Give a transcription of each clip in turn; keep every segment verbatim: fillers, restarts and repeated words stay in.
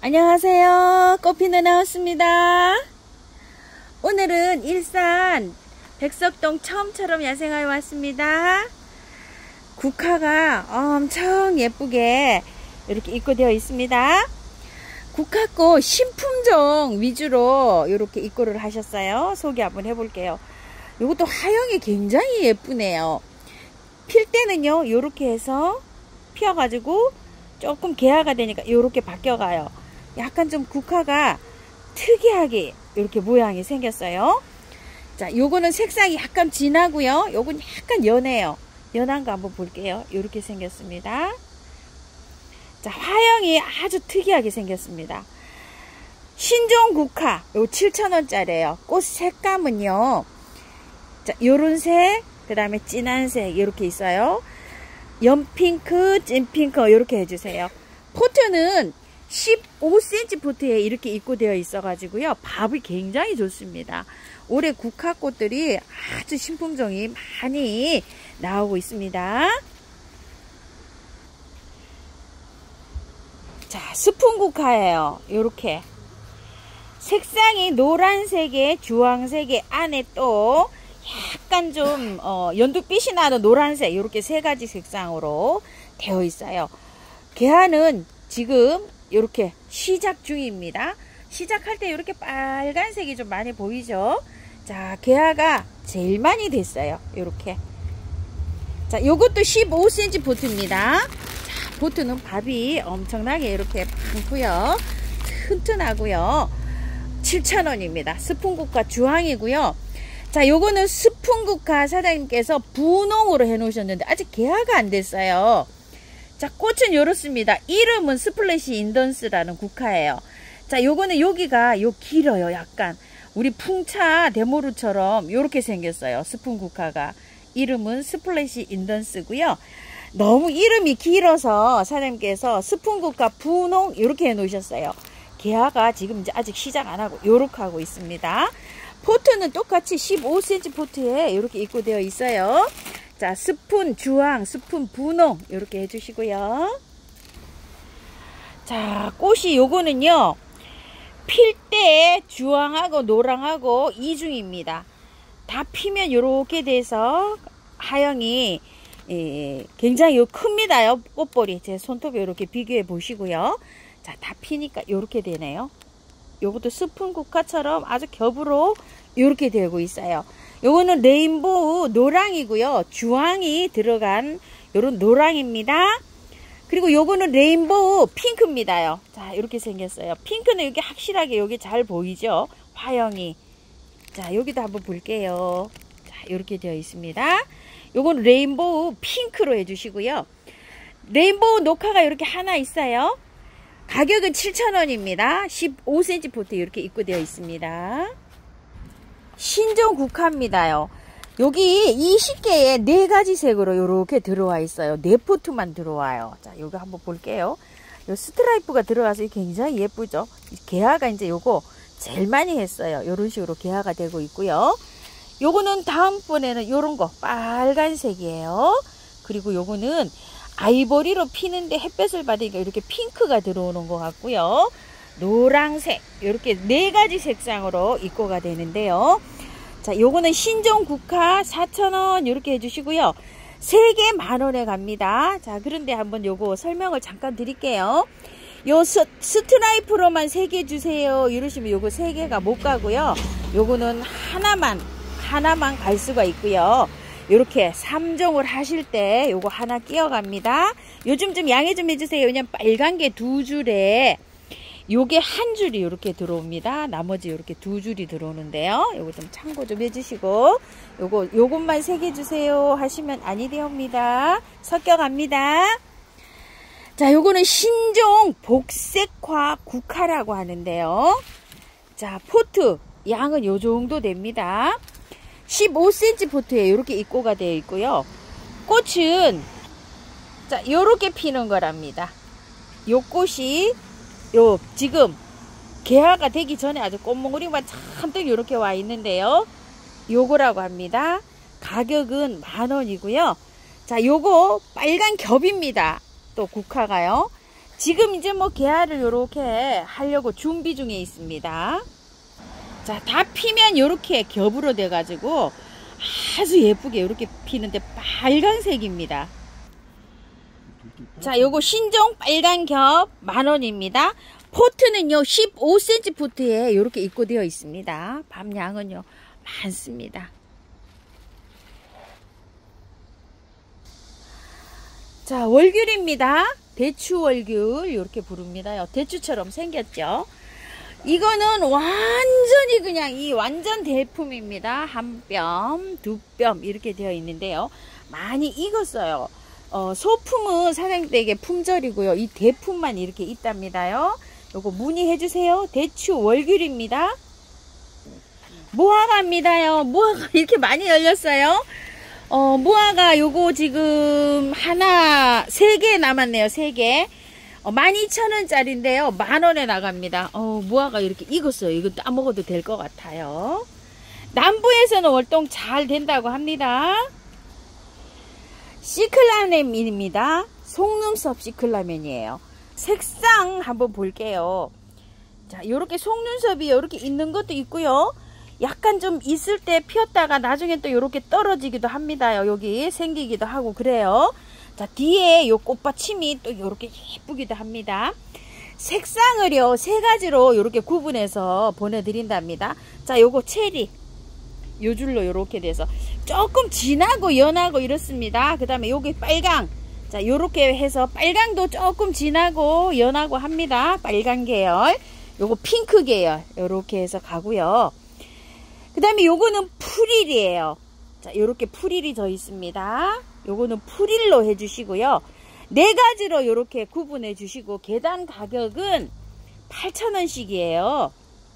안녕하세요. 꽃피는 나왔습니다. 오늘은 일산 백석동 처음처럼 야생화에 왔습니다. 국화가 엄청 예쁘게 이렇게 입고되어 있습니다. 국화꽃 신품종 위주로 이렇게 입고를 하셨어요. 소개 한번 해볼게요. 이것도 화형이 굉장히 예쁘네요. 필 때는요 이렇게 해서 피어가지고 조금 개화가 되니까 이렇게 바뀌어가요. 약간 좀 국화가 특이하게 이렇게 모양이 생겼어요. 자, 요거는 색상이 약간 진하고요. 요건 약간 연해요. 연한 거 한번 볼게요. 이렇게 생겼습니다. 자, 화형이 아주 특이하게 생겼습니다. 신종 국화, 요 칠천 원짜리예요. 꽃 색감은요. 자, 요런 색, 그 다음에 진한 색 이렇게 있어요. 연핑크, 찐핑크 이렇게 해주세요. 포트는 십오 센티미터 포트에 이렇게 입고되어 있어 가지고요. 밥이 굉장히 좋습니다. 올해 국화꽃들이 아주 신품종이 많이 나오고 있습니다. 자, 스푼 국화예요. 요렇게 색상이 노란색에 주황색에 안에 또 약간 좀 어, 연두빛이 나는 노란색 이렇게 세 가지 색상으로 되어 있어요. 개화는 지금 이렇게 시작 중입니다. 시작할 때 이렇게 빨간색이 좀 많이 보이죠. 자, 개화가 제일 많이 됐어요. 이렇게. 자, 요것도 십오 센티미터 보트입니다. 자, 보트는 밥이 엄청나게 이렇게 많고요. 튼튼하고요. 칠천 원입니다. 스푼국화 주황이고요. 자, 요거는 스푼국화 사장님께서 분홍으로 해 놓으셨는데 아직 개화가 안 됐어요. 자, 꽃은 요렇습니다. 이름은 스플래시 인던스라는 국화예요. 자, 요거는 여기가 요 길어요. 약간 우리 풍차 데모루처럼 요렇게 생겼어요. 스푼 국화가. 이름은 스플래시 인던스고요. 너무 이름이 길어서 사장님께서 스푼 국화 분홍 요렇게 해 놓으셨어요. 개화가 지금 이제 아직 시작 안 하고 요렇게 하고 있습니다. 포트는 똑같이 십오 센티미터 포트에 이렇게 입고되어 있어요. 자, 스푼 주황, 스푼 분홍 이렇게 해주시고요. 자, 꽃이 요거는요 필 때 주황하고 노랑하고 이중입니다. 다 피면 요렇게 돼서 하영이 예, 굉장히 큽니다. 요 꽃볼이 제 손톱에 이렇게 비교해 보시고요. 자, 다 피니까 요렇게 되네요. 요것도 스푼 국화처럼 아주 겹으로 이렇게 되고 있어요. 요거는 레인보우 노랑이고요. 주황이 들어간 요런 노랑입니다. 그리고 요거는 레인보우 핑크입니다요. 자, 이렇게 생겼어요. 핑크는 여기 확실하게 여기 잘 보이죠? 화형이. 자, 여기도 한번 볼게요. 자, 이렇게 되어 있습니다. 요건 레인보우 핑크로 해주시고요. 레인보우 녹화가 이렇게 하나 있어요. 가격은 칠천 원입니다. 십오 센티미터 포트 이렇게 입고되어 있습니다. 신종 국화입니다요. 여기 이십 개에 네 가지 색으로 이렇게 들어와 있어요. 네 포트만 들어와요. 자, 요거 한번 볼게요. 요 스트라이프가 들어가서 굉장히 예쁘죠. 개화가 이제 요거 제일 많이 했어요. 요런 식으로 개화가 되고 있고요. 요거는 다음번에는 요런 거 빨간색이에요. 그리고 요거는 아이보리로 피는데 햇볕을 받으니까 이렇게 핑크가 들어오는 것 같고요. 노란색 이렇게 네 가지 색상으로 입고가 되는데요. 자, 요거는 신종 국화 사천 원 이렇게 해주시고요. 세 개 만 원에 갑니다. 자, 그런데 한번 요거 설명을 잠깐 드릴게요. 요 스, 스트라이프로만 세 개 주세요 이러시면 요거 세 개가 못 가고요. 요거는 하나만 하나만 갈 수가 있고요. 요렇게 삼 종을 하실 때 요거 하나 끼어 갑니다. 요즘 좀 양해 좀 해주세요. 왜냐면 빨간 게 두 줄에 요게 한 줄이 이렇게 들어옵니다. 나머지 이렇게 두 줄이 들어오는데요. 요거 좀 참고 좀 해주시고 요거 요것만 세 개 주세요 하시면 아니 되옵니다. 섞여 갑니다. 자, 요거는 신종 복색화 국화라고 하는데요. 자, 포트 양은 요 정도 됩니다. 십오 센티미터 포트에 이렇게 입고가 되어 있고요. 꽃은 자, 요렇게 피는 거랍니다. 요 꽃이 요 지금 개화가 되기 전에 아주 꽃몽우리만 잔뜩 이렇게 와 있는데요. 요거라고 합니다. 가격은 만 원이고요. 자, 요거 빨간 겹입니다. 또 국화가요. 지금 이제 뭐 개화를 요렇게 하려고 준비 중에 있습니다. 자, 다 피면 요렇게 겹으로 돼 가지고 아주 예쁘게 이렇게 피는데 빨간색입니다. 자, 요거 신종 빨간 겹 만원입니다. 포트는요 십오 센티미터 포트에 이렇게 입고되어 있습니다. 밤양은요 많습니다. 자, 월귤입니다. 대추 월귤 이렇게 부릅니다. 대추처럼 생겼죠. 이거는 완전히 그냥 이 완전 대품입니다. 한 뼘, 두 뼘 이렇게 되어 있는데요. 많이 익었어요. 어, 소품은 사장님에게 품절이고요. 이 대품만 이렇게 있답니다요. 요거 문의해 주세요. 대추 월귤입니다. 무화과입니다요. 무화과 이렇게 많이 열렸어요. 어, 무화과 요거 지금 하나 세 개 남았네요. 세 개. 어, 만 이천 원짜리인데요. 만원에 나갑니다. 어, 무화과 이렇게 익었어요. 이거 따먹어도 될 것 같아요. 남부에서는 월동 잘 된다고 합니다. 시클라멘입니다. 속눈썹 시클라멘이에요. 색상 한번 볼게요. 자, 요렇게 속눈썹이 요렇게 있는 것도 있고요. 약간 좀 있을 때 피었다가 나중에 또 요렇게 떨어지기도 합니다. 여기 생기기도 하고 그래요. 자, 뒤에 요 꽃받침이 또 요렇게 예쁘기도 합니다. 색상을요 세 가지로 요렇게 구분해서 보내드린답니다. 자, 요거 체리 요 줄로 요렇게 돼서 조금 진하고 연하고 이렇습니다. 그 다음에 요게 빨강. 자, 요렇게 해서 빨강도 조금 진하고 연하고 합니다. 빨간 계열. 요거 핑크 계열 요렇게 해서 가고요. 그 다음에 요거는 프릴이에요. 자, 요렇게 프릴이 더 있습니다. 요거는 프릴로 해주시고요. 네 가지로 요렇게 구분해 주시고 계단 가격은 팔천 원씩이에요.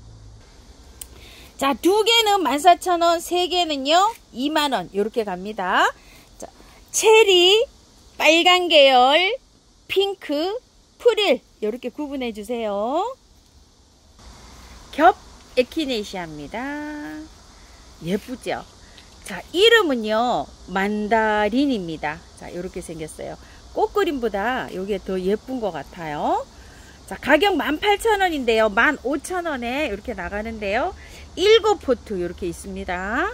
자, 두 개는 만 사천 원, 세 개는요 이만 원 요렇게 갑니다. 자, 체리, 빨간 계열, 핑크, 프릴 요렇게 구분해 주세요. 겹 에키네시아입니다. 예쁘죠? 자, 이름은요 만다린입니다. 자, 요렇게 생겼어요. 꽃그림보다 요게 더 예쁜 것 같아요. 자, 가격 만 팔천 원인데요 만 오천 원에 이렇게 나가는데요 일곱 포트 이렇게 있습니다.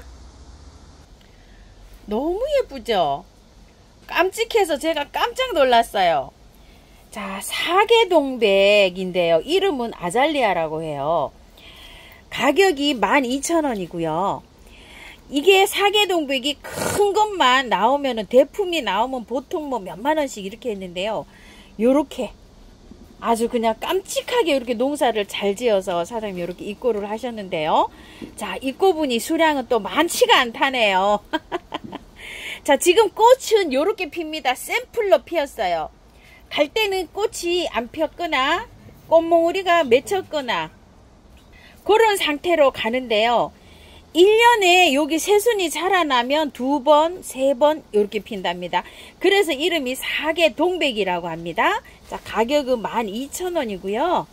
너무 예쁘죠? 깜찍해서 제가 깜짝 놀랐어요. 자, 사계동백인데요 이름은 아잘리아라고 해요. 가격이 만 이천 원이고요 이게 사계동백이 큰 것만 나오면은 대품이 나오면 보통 뭐 몇만 원씩 이렇게 했는데요 요렇게 아주 그냥 깜찍하게 이렇게 농사를 잘 지어서 사장님이 이렇게 입고를 하셨는데요. 자, 입고분이 수량은 또 많지가 않다네요. 자, 지금 꽃은 요렇게 핍니다. 샘플로 피었어요. 갈 때는 꽃이 안 폈거나 꽃몽우리가 맺혔거나 그런 상태로 가는데요. 일 년에 여기 새순이 자라나면 두 번, 세 번 이렇게 핀답니다. 그래서 이름이 사계동백이라고 합니다. 자, 가격은 만 이천 원이고요.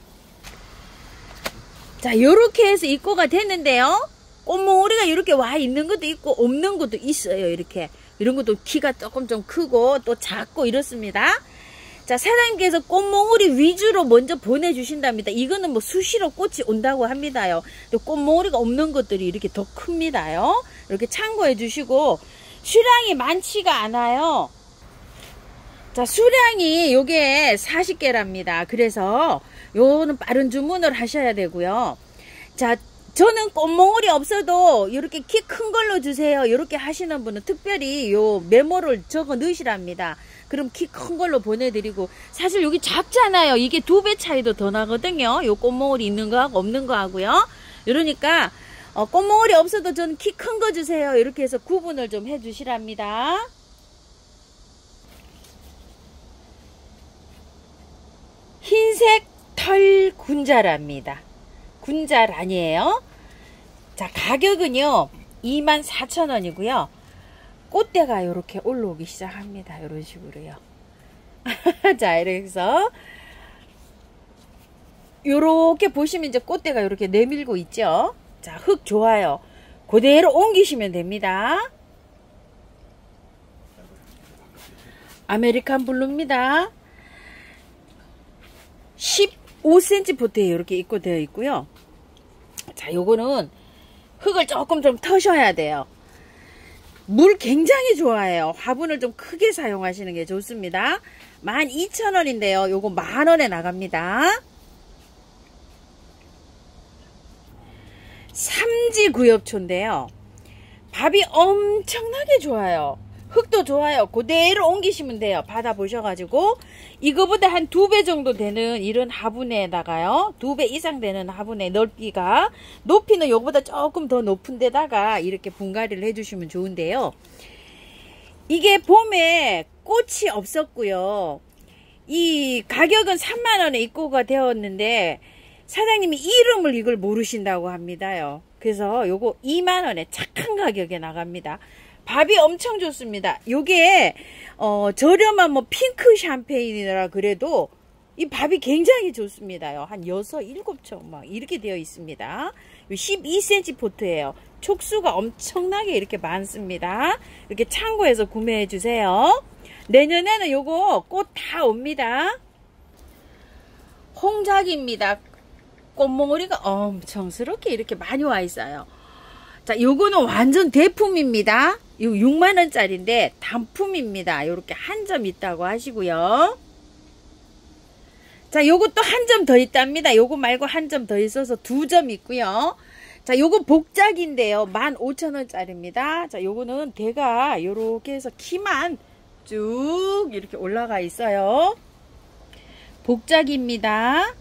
자, 요렇게 해서 입고가 됐는데요. 꽃몽우리가 이렇게 와 있는 것도 있고 없는 것도 있어요. 이렇게. 이런 것도 키가 조금 좀 크고 또 작고 이렇습니다. 자, 사장님께서 꽃몽우리 위주로 먼저 보내주신답니다. 이거는 뭐 수시로 꽃이 온다고 합니다요. 또 꽃몽우리가 없는 것들이 이렇게 더 큽니다요. 이렇게 참고해 주시고 수량이 많지가 않아요. 자, 수량이 요게 사십 개랍니다. 그래서 요거는 빠른 주문을 하셔야 되고요. 자, 저는 꽃몽우리 없어도 이렇게 키 큰 걸로 주세요. 이렇게 하시는 분은 특별히 요 메모를 적어 넣으시랍니다. 그럼 키 큰 걸로 보내드리고 사실 여기 작잖아요. 이게 두 배 차이도 더 나거든요. 요 꽃몽우리 있는 거하고 없는 거 하고요. 이러니까 어, 꽃몽우리 없어도 저는 키 큰 거 주세요. 이렇게 해서 구분을 좀 해주시랍니다. 흰색 털 군자랍니다. 군잘 아니에요. 자, 가격은요 이만 사천 원이고요 꽃대가 이렇게 올라오기 시작합니다. 이런 식으로요. 자, 이래서 요렇게 보시면 이제 꽃대가 이렇게 내밀고 있죠. 자, 흙 좋아요. 그대로 옮기시면 됩니다. 아메리칸 블루입니다. 십오 센티미터 포트에 이렇게 입고되어 있고요. 자, 요거는 흙을 조금 좀 터셔야 돼요. 물 굉장히 좋아해요. 화분을 좀 크게 사용하시는 게 좋습니다. 만 이천 원인데요. 요거 만 원에 나갑니다. 삼지 구엽초인데요. 밥이 엄청나게 좋아요. 흙도 좋아요. 그대로 옮기시면 돼요. 받아보셔가지고 이거보다 한 두 배 정도 되는 이런 화분에다가요, 두 배 이상 되는 화분의 넓이가, 높이는 요거보다 조금 더 높은 데다가 이렇게 분갈이를 해주시면 좋은데요. 이게 봄에 꽃이 없었고요. 이 가격은 삼만 원에 입고가 되었는데 사장님이 이름을 이걸 모르신다고 합니다요. 그래서 요거 이만 원에 착한 가격에 나갑니다. 밥이 엄청 좋습니다. 요게 어 저렴한 뭐 핑크 샴페인이라 그래도 이 밥이 굉장히 좋습니다요. 한 여섯, 일곱 총 막 이렇게 되어 있습니다. 십이 센티미터 포트예요. 촉수가 엄청나게 이렇게 많습니다. 이렇게 창고에서 구매해 주세요. 내년에는 요거 꽃 다 옵니다. 홍작입니다. 꽃몽우리가 엄청스럽게 이렇게 많이 와 있어요. 자, 요거는 완전 대품입니다. 요 육만 원짜리인데 단품입니다. 요렇게 한 점 있다고 하시고요. 자, 요것도 한 점 더 있답니다. 요거 말고 한 점 더 있어서 두 점 있고요. 자, 요거 복작인데요. 만 오천 원짜리입니다. 자, 요거는 대가 요렇게 해서 키만 쭉 이렇게 올라가 있어요. 복작입니다.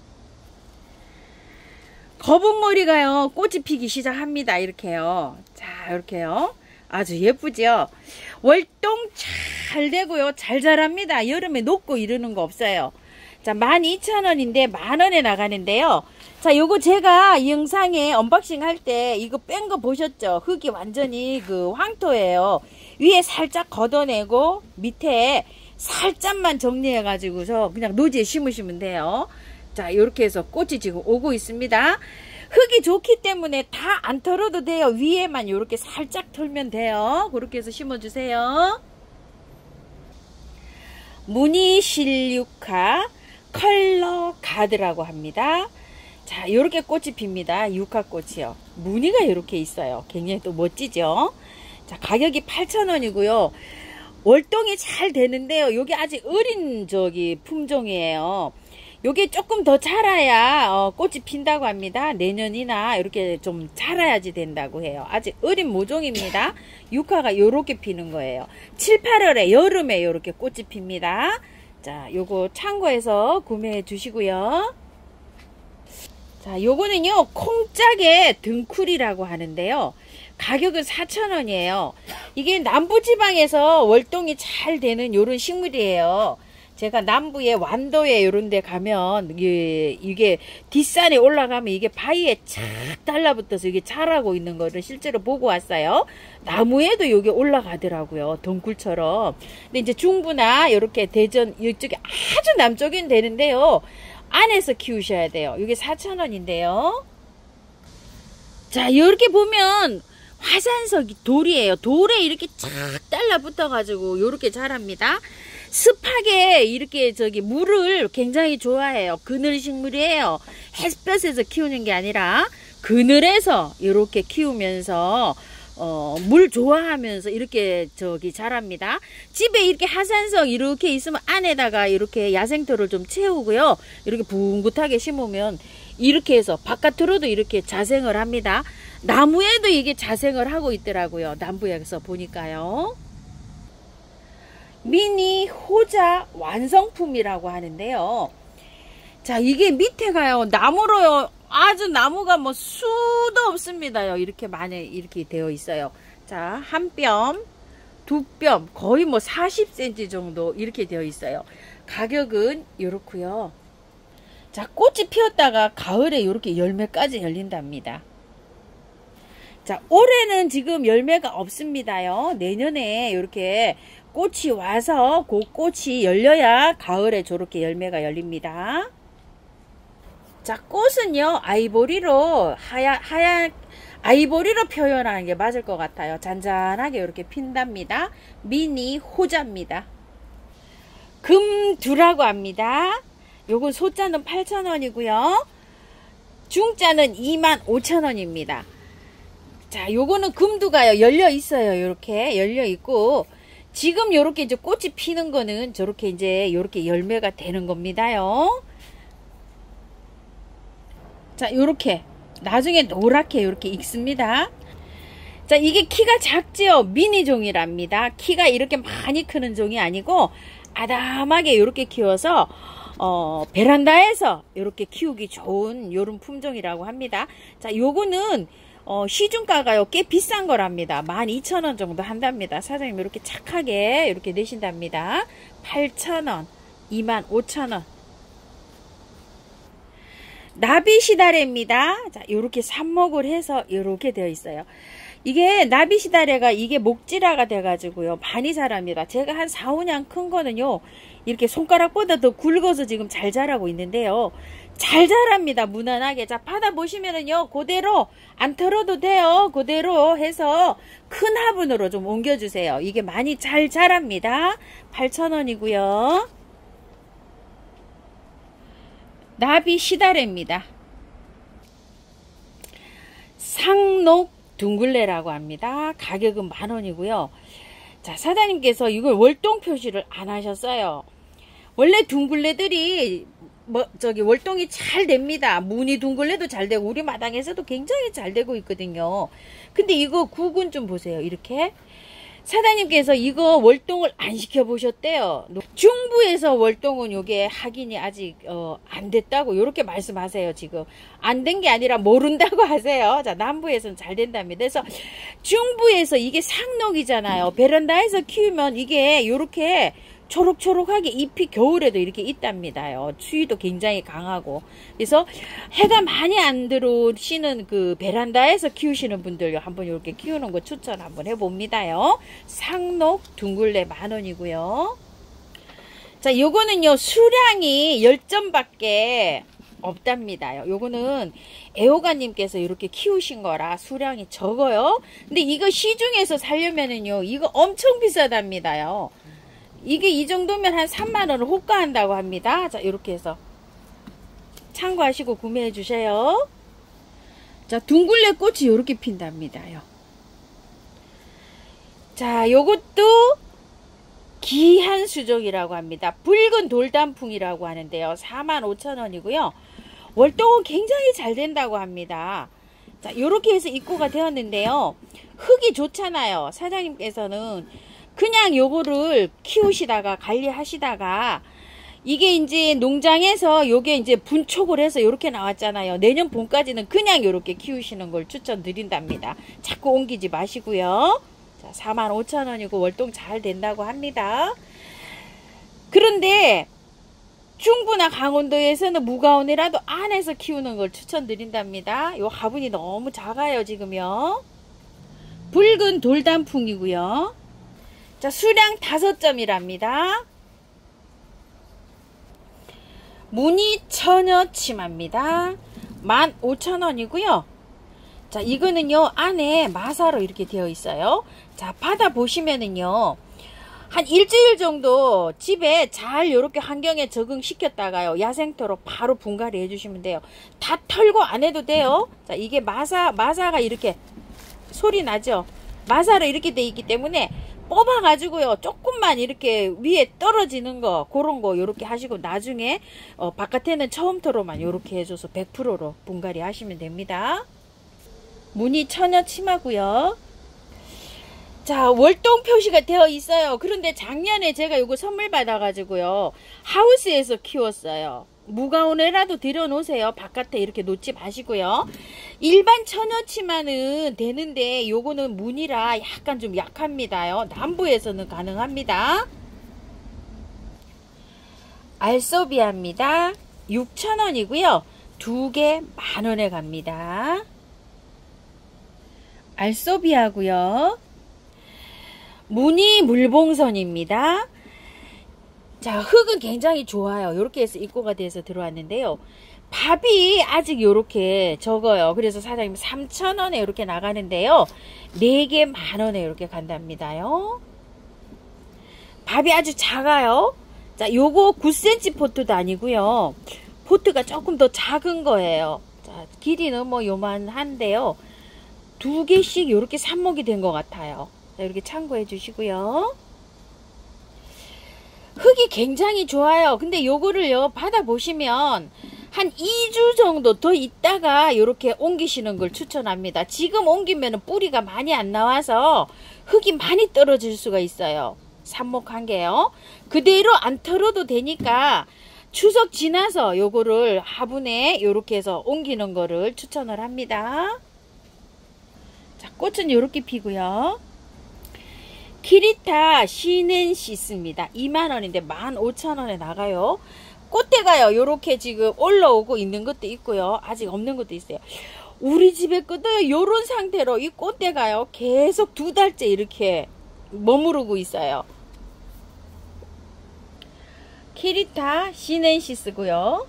거북머리가요, 꽃이 피기 시작합니다. 이렇게요. 자, 이렇게요. 아주 예쁘죠? 월동 잘 되고요. 잘 자랍니다. 여름에 녹고 이러는 거 없어요. 자, 만 이천 원인데 만 원에 나가는데요. 자, 요거 제가 이 영상에 언박싱 할 때 이거 뺀 거 보셨죠? 흙이 완전히 그 황토예요. 위에 살짝 걷어내고 밑에 살짝만 정리해 가지고서 그냥 노지에 심으시면 돼요. 자, 이렇게 해서 꽃이 지금 오고 있습니다. 흙이 좋기 때문에 다 안 털어도 돼요. 위에만 이렇게 살짝 털면 돼요. 그렇게 해서 심어주세요. 무늬 실유카 컬러 가드라고 합니다. 자, 이렇게 꽃이 핍니다. 유카꽃이요. 무늬가 이렇게 있어요. 굉장히 또 멋지죠. 자, 가격이 팔천 원이고요. 월동이 잘 되는데요. 여기 아직 어린 저기 품종이에요. 요게 조금 더 자라야 어, 꽃이 핀다고 합니다. 내년이나 이렇게 좀 자라야지 된다고 해요. 아직 어린 모종입니다. 유카가 요렇게 피는 거예요. 칠, 팔월에 여름에 요렇게 꽃이 핍니다. 자, 요거 창고에서 구매해 주시고요. 자, 요거는요, 콩짝의 등쿨이라고 하는데요. 가격은 사천 원이에요. 이게 남부지방에서 월동이 잘 되는 요런 식물이에요. 제가 남부에 완도에 요런 데 가면 이게, 이게 뒷산에 올라가면 이게 바위에 착 달라붙어서 이게 자라고 있는 거를 실제로 보고 왔어요. 나무에도 이게 올라가더라고요. 덩굴처럼. 근데 이제 중부나 이렇게 대전 이쪽에 아주 남쪽엔 되는데요. 안에서 키우셔야 돼요. 이게 사천 원인데요. 자, 이렇게 보면 화산석이 돌이에요. 돌에 이렇게 착 달라붙어 가지고 이렇게 자랍니다. 습하게 이렇게 저기 물을 굉장히 좋아해요. 그늘 식물이에요. 햇볕에서 키우는 게 아니라 그늘에서 이렇게 키우면서 어, 물 좋아하면서 이렇게 저기 자랍니다. 집에 이렇게 하산석 이렇게 있으면 안에다가 이렇게 야생토를 좀 채우고요. 이렇게 붕긋하게 심으면 이렇게 해서 바깥으로도 이렇게 자생을 합니다. 나무에도 이게 자생을 하고 있더라고요. 남부에서 보니까요. 미니 호자 완성품이라고 하는데요. 자, 이게 밑에가요, 나무로요, 아주 나무가 뭐 수도 없습니다요. 이렇게 많이 이렇게 되어 있어요. 자, 한 뼘, 두 뼘, 거의 뭐 사십 센티미터 정도 이렇게 되어 있어요. 가격은 이렇고요. 자, 꽃이 피었다가 가을에 이렇게 열매까지 열린답니다. 자, 올해는 지금 열매가 없습니다요. 내년에 이렇게 꽃이 와서 그 꽃이 열려야 가을에 저렇게 열매가 열립니다. 자, 꽃은요, 아이보리로 하얀 하얀 아이보리로 표현하는 게 맞을 것 같아요. 잔잔하게 이렇게 핀답니다. 미니 호자입니다. 금두라고 합니다. 요건 소자는 팔천 원이고요. 중자는 이만 오천 원입니다. 자, 요거는 금두가요. 열려 있어요. 요렇게 열려 있고, 지금 요렇게 이제 꽃이 피는 거는 저렇게 이제 요렇게 열매가 되는 겁니다요. 자, 요렇게 나중에 노랗게 요렇게 익습니다. 자, 이게 키가 작지요. 미니 종이랍니다. 키가 이렇게 많이 크는 종이 아니고 아담하게 요렇게 키워서 어, 베란다에서 이렇게 키우기 좋은 요런 품종이라고 합니다. 자, 요거는 어, 시중가가요 꽤 비싼 거랍니다. 만 이천 원 정도 한답니다. 사장님 이렇게 착하게 이렇게 내신답니다. 팔천 원, 이만 오천 원. 나비시다래입니다. 자, 요렇게 삽목을 해서 요렇게 되어 있어요. 이게 나비시다래가 이게 목지라가 돼가지고요 많이 자랍니다. 제가 한 사, 오 년 큰 거는요 이렇게 손가락보다 더 굵어서 지금 잘 자라고 있는데요. 잘 자랍니다. 무난하게. 자, 받아보시면은요 그대로 안 털어도 돼요. 그대로 해서 큰 화분으로 좀 옮겨주세요. 이게 많이 잘 자랍니다. 팔천 원이고요 나비시다래입니다. 상록 둥글레라고 합니다. 가격은 만 원이고요. 자, 사장님께서 이걸 월동 표시를 안 하셨어요. 원래 둥글레들이 뭐 저기 월동이 잘 됩니다. 무늬 둥글레도 잘 되고 우리 마당에서도 굉장히 잘 되고 있거든요. 근데 이거 국은 좀 보세요. 이렇게 사장님께서 이거 월동을 안 시켜 보셨대요. 중부에서 월동은 요게 확인이 아직 어, 안 됐다고 이렇게 말씀하세요. 지금 안 된 게 아니라 모른다고 하세요. 자, 남부에서는 잘 된답니다. 그래서 중부에서 이게 상록이잖아요. 베란다에서 키우면 이게 요렇게 초록초록하게 잎이 겨울에도 이렇게 있답니다요. 추위도 굉장히 강하고. 그래서 해가 많이 안 들어오시는 그 베란다에서 키우시는 분들 한번 이렇게 키우는 거 추천 한번 해봅니다요. 상록 둥글레 만 원이고요. 자, 요거는요 수량이 열 점밖에 없답니다요. 요거는 애호가님께서 이렇게 키우신 거라 수량이 적어요. 근데 이거 시중에서 살려면은요 이거 엄청 비싸답니다요. 이게 이 정도면 한 삼만 원을 호가한다고 합니다. 자, 이렇게 해서 참고하시고 구매해 주세요. 자, 둥글레 꽃이 이렇게 핀답니다요. 자, 요것도 기한 수종이라고 합니다. 붉은 돌단풍이라고 하는데요. 사만 오천 원이고요. 월동은 굉장히 잘 된다고 합니다. 자, 요렇게 해서 입고가 되었는데요. 흙이 좋잖아요. 사장님께서는 그냥 요거를 키우시다가 관리하시다가 이게 이제 농장에서 요게 이제 분촉을 해서 요렇게 나왔잖아요. 내년 봄까지는 그냥 요렇게 키우시는 걸 추천드린답니다. 자꾸 옮기지 마시고요. 자, 사만 오천 원이고 월동 잘 된다고 합니다. 그런데 중부나 강원도에서는 무가온이라도 안에서 키우는 걸 추천드린답니다. 요 화분이 너무 작아요 지금요. 붉은 돌단풍이고요. 자, 수량 다섯 점이랍니다. 무늬 처녀 치마입니다. 만 오천 원이고요. 자, 이거는요 안에 마사로 이렇게 되어 있어요. 자, 받아보시면은요 한 일주일 정도 집에 잘 요렇게 환경에 적응시켰다가요 야생토로 바로 분갈이 해주시면 돼요. 다 털고 안 해도 돼요. 자, 이게 마사 마사가 이렇게 소리 나죠. 마사로 이렇게 돼 있기 때문에 뽑아 가지고요 조금만 이렇게 위에 떨어지는 거 그런 거 요렇게 하시고 나중에 어, 바깥에는 처음토로만 요렇게 해줘서 백 퍼센트로 분갈이 하시면 됩니다. 무늬 처녀 치마고요. 자, 월동 표시가 되어 있어요. 그런데 작년에 제가 요거 선물 받아 가지고요 하우스에서 키웠어요. 무가온에라도 들여놓으세요. 바깥에 이렇게 놓지 마시고요. 일반 처녀치마는 되는데 요거는 무늬라 약간 좀 약합니다요. 남부에서는 가능합니다. 알소비아입니다. 육천 원이고요. 두 개 만 원에 갑니다. 알소비아고요. 무늬 물봉선입니다. 자, 흙은 굉장히 좋아요. 이렇게 해서 입고가 돼서 들어왔는데요. 밥이 아직 이렇게 적어요. 그래서 사장님 삼천 원에 이렇게 나가는데요. 네 개 만 원에 이렇게 간답니다요. 밥이 아주 작아요. 자, 요거 구 센티미터 포트도 아니고요. 포트가 조금 더 작은 거예요. 자, 길이는 뭐 요만한데요. 두 개씩 요렇게 삽목이 된 것 같아요. 자, 이렇게 참고해 주시고요. 흙이 굉장히 좋아요. 근데 요거를요, 받아보시면 한 이 주 정도 더 있다가 이렇게 옮기시는 걸 추천합니다. 지금 옮기면 뿌리가 많이 안 나와서 흙이 많이 떨어질 수가 있어요. 삽목한 게요. 그대로 안 털어도 되니까 추석 지나서 요거를 화분에 이렇게 해서 옮기는 거를 추천을 합니다. 자, 꽃은 이렇게 피고요. 키리타 시넨시스입니다. 이만 원인데 만 오천 원에 나가요. 꽃대가요, 요렇게 지금 올라오고 있는 것도 있고요. 아직 없는 것도 있어요. 우리 집에 것도 요런 상태로 이 꽃대가요, 계속 두 달째 이렇게 머무르고 있어요. 키리타 시넨시스고요.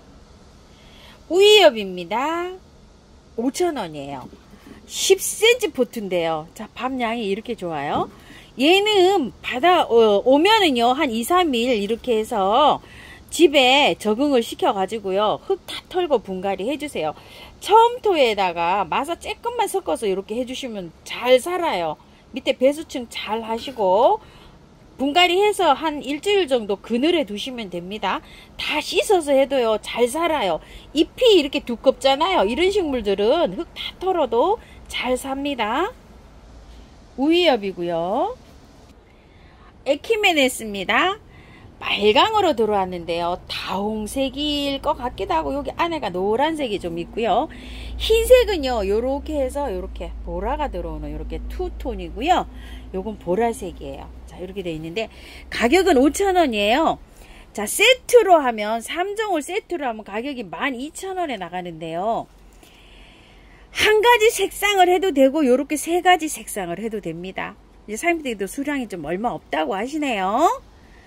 우이엽입니다. 오천 원이에요. 십 센티미터 포트인데요. 자, 밤양이 이렇게 좋아요. 얘는 받아 어, 오면은요, 한 이, 삼 일 이렇게 해서 집에 적응을 시켜 가지고요, 흙 다 털고 분갈이 해주세요. 처음토에다가 마사 조금만 섞어서 이렇게 해주시면 잘 살아요. 밑에 배수층 잘 하시고 분갈이 해서 한 일주일 정도 그늘에 두시면 됩니다. 다 씻어서 해도요, 잘 살아요. 잎이 이렇게 두껍잖아요. 이런 식물들은 흙 다 털어도 잘 삽니다. 우이엽이고요. 에키메네스입니다. 빨강으로 들어왔는데요. 다홍색일 것 같기도 하고 여기 안에가 노란색이 좀 있고요. 흰색은요, 요렇게 해서 요렇게 보라가 들어오는 요렇게 투톤이고요. 요건 보라색이에요. 자, 이렇게 되어 있는데 가격은 오천 원이에요. 자, 세트로 하면 삼 종을 세트로 하면 가격이 만 이천 원에 나가는데요. 한 가지 색상을 해도 되고 요렇게 세 가지 색상을 해도 됩니다. 이제 사장님들도 수량이 좀 얼마 없다고 하시네요.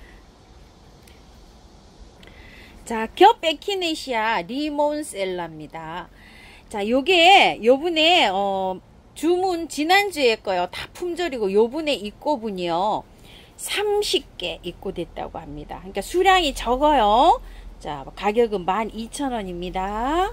자, 겹 에키네시아 리몬셀라입니다. 자, 요게 요번에 어 주문 지난주에 거요. 다 품절이고 요번에 입고분이요. 삼십 개 입고됐다고 합니다. 그러니까 수량이 적어요. 자, 가격은 만 이천 원입니다.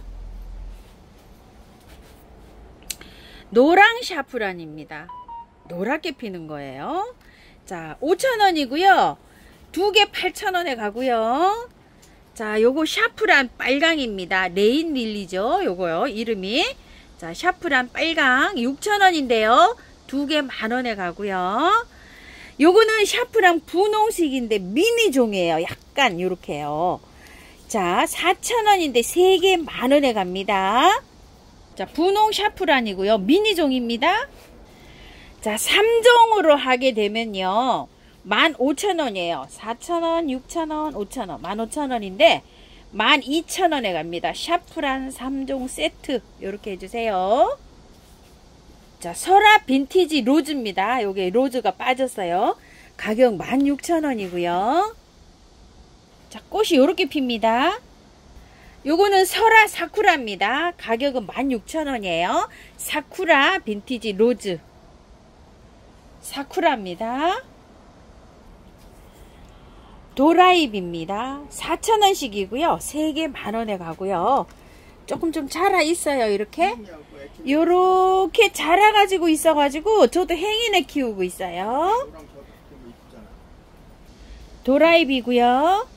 노랑 샤프란입니다. 노랗게 피는 거예요. 자, 오천 원이고요. 두 개 팔천 원에 가고요. 자, 요거 샤프란 빨강입니다. 레인 릴리죠. 요거요. 이름이. 자, 샤프란 빨강 육천 원인데요. 두 개 만 원에 가고요. 요거는 샤프란 분홍색인데 미니 종이에요. 약간 요렇게요. 자, 사천 원인데 세 개 만 원에 갑니다. 자, 분홍 샤프란이고요. 미니 종입니다. 자, 삼 종으로 하게 되면요, 만 오천 원이에요. 사천 원, 육천 원, 오천 원, 만 오천 원인데 만 이천 원에 갑니다. 샤프란 삼 종 세트 요렇게 해주세요. 자, 설아 빈티지 로즈입니다. 요게 로즈가 빠졌어요. 가격 만 육천 원이고요. 자, 꽃이 요렇게 핍니다. 요거는 설아 사쿠라입니다. 가격은 만 육천 원이에요. 사쿠라 빈티지 로즈 사쿠라입니다. 도라잎입니다. 사천 원씩이고요. 세 개 만 원에 가고요. 조금 좀 자라 있어요. 이렇게 요렇게 자라 가지고 있어 가지고 저도 행인에 키우고 있어요. 도라잎이고요.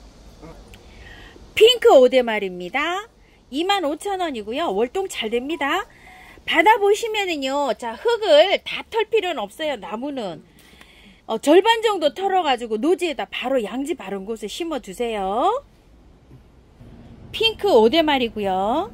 핑크 오데말입니다. 이만 오천 원이고요. 월동 잘 됩니다. 받아보시면은요, 자, 흙을 다 털 필요는 없어요. 나무는 어, 절반 정도 털어가지고 노지에다 바로 양지 바른 곳에 심어 주세요. 핑크 오데말이고요.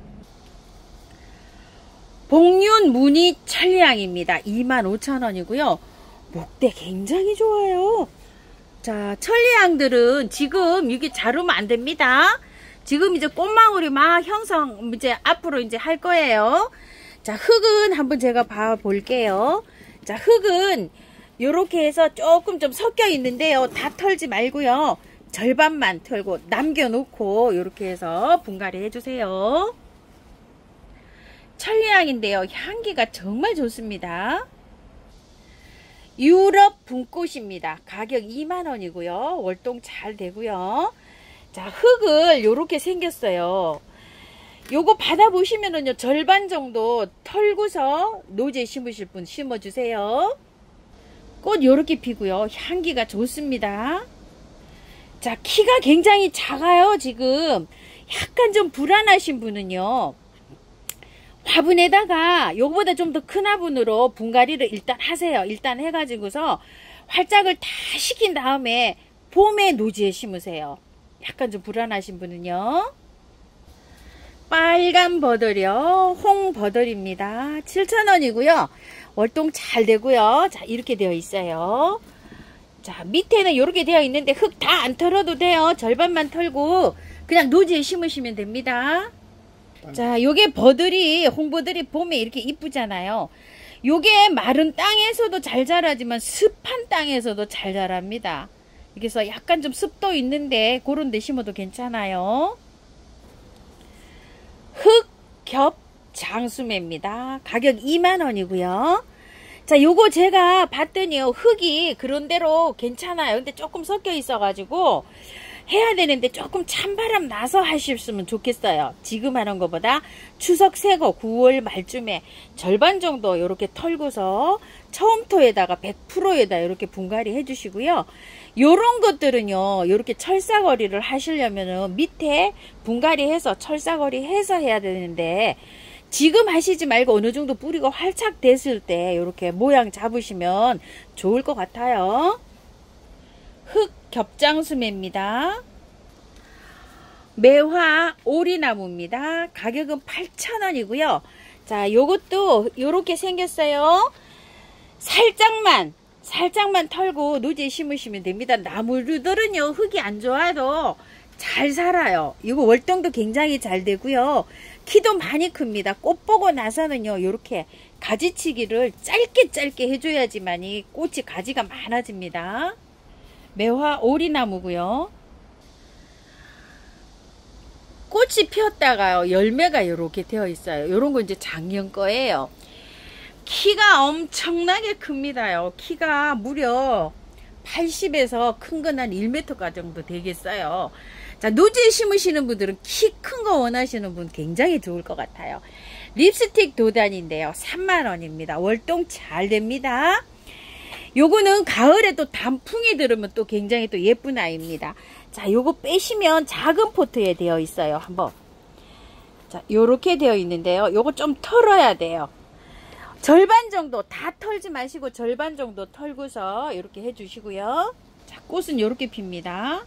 복륜 무늬 천리향입니다. 이만 오천 원이고요. 목대 굉장히 좋아요. 자, 천리향들은 지금 이게 자르면 안 됩니다. 지금 이제 꽃망울이 막 형성 이제 앞으로 이제 할 거예요. 자, 흙은 한번 제가 봐 볼게요. 자, 흙은 요렇게 해서 조금 좀 섞여 있는데요. 다 털지 말고요. 절반만 털고 남겨놓고 요렇게 해서 분갈이 해주세요. 천리향인데요. 향기가 정말 좋습니다. 유럽 분꽃입니다. 가격 이만 원이고요. 월동 잘 되고요. 자, 흙을 요렇게 생겼어요. 요거 받아보시면은요, 절반 정도 털고서 노지에 심으실 분 심어주세요. 꽃 요렇게 피고요. 향기가 좋습니다. 자, 키가 굉장히 작아요. 지금 약간 좀 불안하신 분은요, 화분에다가 요거보다 좀 더 큰 화분으로 분갈이를 일단 하세요. 일단 해가지고서 활짝을 다 시킨 다음에 봄에 노지에 심으세요. 약간 좀 불안하신 분은요. 빨간 버들이요, 홍버들입니다. 칠천 원이고요 월동 잘 되고요. 자, 이렇게 되어 있어요. 자, 밑에는 이렇게 되어 있는데 흙 다 안 털어도 돼요. 절반만 털고 그냥 노지에 심으시면 됩니다. 자, 요게 버들이, 홍버들이 봄에 이렇게 이쁘잖아요. 요게 마른 땅에서도 잘 자라지만 습한 땅에서도 잘 자랍니다. 그래서 약간 좀 습도 있는데 그런 데 심어도 괜찮아요. 흑겹 장수매입니다. 가격 이만 원이고요. 자, 요거 제가 봤더니요, 흙이 그런대로 괜찮아요. 근데 조금 섞여 있어 가지고 해야 되는데 조금 찬바람 나서 하셨으면 좋겠어요. 지금 하는 것보다 추석 새고 구월 말쯤에 절반 정도 이렇게 털고서 처음토에다가 백 퍼센트에다 이렇게 분갈이 해주시고요. 요런 것들은요, 이렇게 철사거리를 하시려면은 밑에 분갈이 해서 철사거리 해서 해야 되는데, 지금 하시지 말고 어느 정도 뿌리가 활착 됐을 때 이렇게 모양 잡으시면 좋을 것 같아요. 흑 겹장수매입니다. 매화 오리나무입니다. 가격은 팔천 원이고요. 자, 요것도 요렇게 생겼어요. 살짝만 살짝만 털고 노지에 심으시면 됩니다. 나무들은요, 흙이 안 좋아도 잘 살아요. 이거 월동도 굉장히 잘 되고요. 키도 많이 큽니다. 꽃 보고 나서는요, 요렇게 가지치기를 짧게 짧게 해줘야지만이 꽃이 가지가 많아집니다. 매화 오리나무고요. 꽃이 피었다가요, 열매가 이렇게 되어 있어요. 요런 거 이제 작년 거예요. 키가 엄청나게 큽니다요. 키가 무려 팔십에서 큰 건 한 일 미터 정도 되겠어요. 자, 노지에 심으시는 분들은 키 큰 거 원하시는 분 굉장히 좋을 것 같아요. 립스틱 도단인데요, 삼만 원입니다. 월동 잘 됩니다. 요거는 가을에 또 단풍이 들으면 또 굉장히 또 예쁜 아이입니다. 자, 요거 빼시면 작은 포트에 되어 있어요. 한번. 자, 요렇게 되어 있는데요. 요거 좀 털어야 돼요. 절반 정도, 다 털지 마시고 절반 정도 털고서 이렇게 해주시고요. 자, 꽃은 요렇게 핍니다.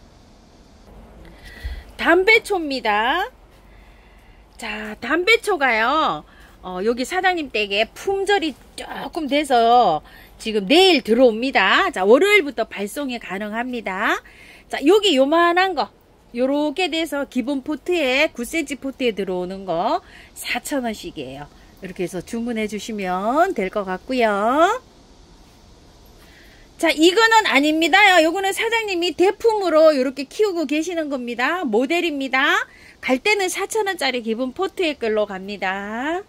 담배초입니다. 자, 담배초가요, 어, 여기 사장님 댁에 품절이 조금 돼서 지금 내일 들어옵니다. 자, 월요일부터 발송이 가능합니다. 자, 여기 요만한 거 요렇게 돼서 기본 포트에 구 센티미터 포트에 들어오는 거 사천 원씩이에요. 이렇게 해서 주문해 주시면 될 것 같고요. 자, 이거는 아닙니다. 요거는 사장님이 대품으로 이렇게 키우고 계시는 겁니다. 모델입니다. 갈 때는 사천 원짜리 기본 포트에 끌로 갑니다.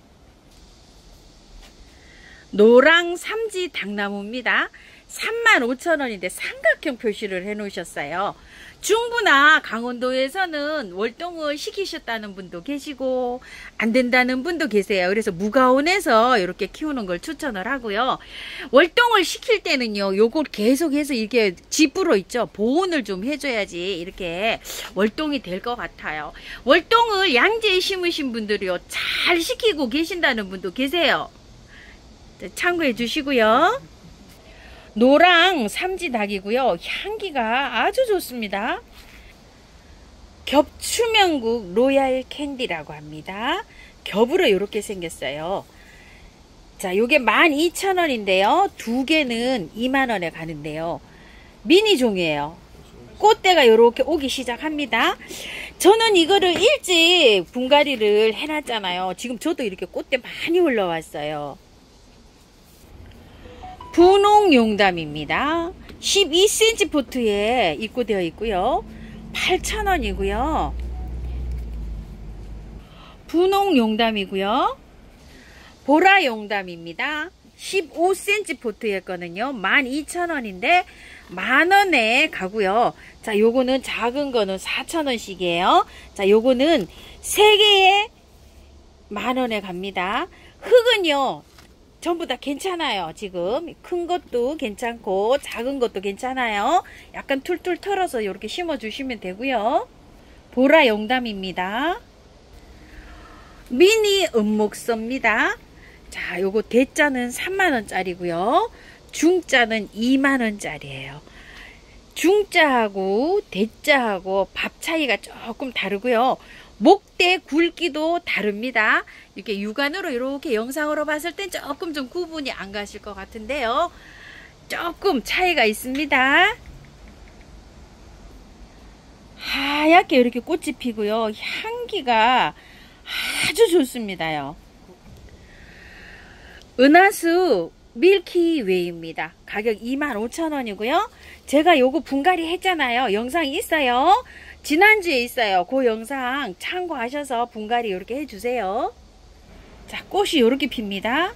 노랑 삼지 당나무입니다. 삼만 오천 원인데 삼각형 표시를 해 놓으셨어요. 중부나 강원도에서는 월동을 시키셨다는 분도 계시고 안 된다는 분도 계세요. 그래서 무가온에서 이렇게 키우는 걸 추천을 하고요. 월동을 시킬 때는요, 요걸 계속해서 이게 집으로 있죠, 보온을 좀 해줘야지 이렇게 월동이 될 것 같아요. 월동을 양지에 심으신 분들이요, 잘 시키고 계신다는 분도 계세요. 참고해 주시고요. 노랑 삼지닭이고요. 향기가 아주 좋습니다. 겹추명국 로얄 캔디라고 합니다. 겹으로 이렇게 생겼어요. 자, 요게 만 이천 원인데요. 두 개는 이만 원에 가는데요. 미니 종이에요. 꽃대가 이렇게 오기 시작합니다. 저는 이거를 일찍 분갈이를 해놨잖아요. 지금 저도 이렇게 꽃대 많이 올라왔어요. 분홍용담입니다. 십이 센티미터 포트에 입고되어 있고요. 팔천 원이고요. 분홍용담이고요. 보라용담입니다. 십오 센티미터 포트였거든요. 만 이천 원인데 만원에 가고요. 자, 요거는 작은 거는 사천 원씩이에요. 자, 요거는 세 개에 만원에 갑니다. 흙은요, 전부 다 괜찮아요. 지금 큰 것도 괜찮고 작은 것도 괜찮아요. 약간 툴툴 털어서 이렇게 심어 주시면 되고요. 보라 용담입니다. 미니 은목서입니다. 자, 요거 대자는 삼만 원짜리고요. 중자는 이만 원짜리예요. 중자하고 대자하고 밥 차이가 조금 다르고요. 목대 굵기도 다릅니다. 이렇게 육안으로 이렇게 영상으로 봤을 땐 조금 좀 구분이 안 가실 것 같은데요. 조금 차이가 있습니다. 하얗게 이렇게 꽃이 피고요. 향기가 아주 좋습니다요. 은하수 밀키웨이입니다. 가격 이만 오천 원이고요. 제가 요거 분갈이 했잖아요. 영상이 있어요. 지난주에 있어요. 그 영상 참고하셔서 분갈이 이렇게 해주세요. 자, 꽃이 이렇게 핍니다.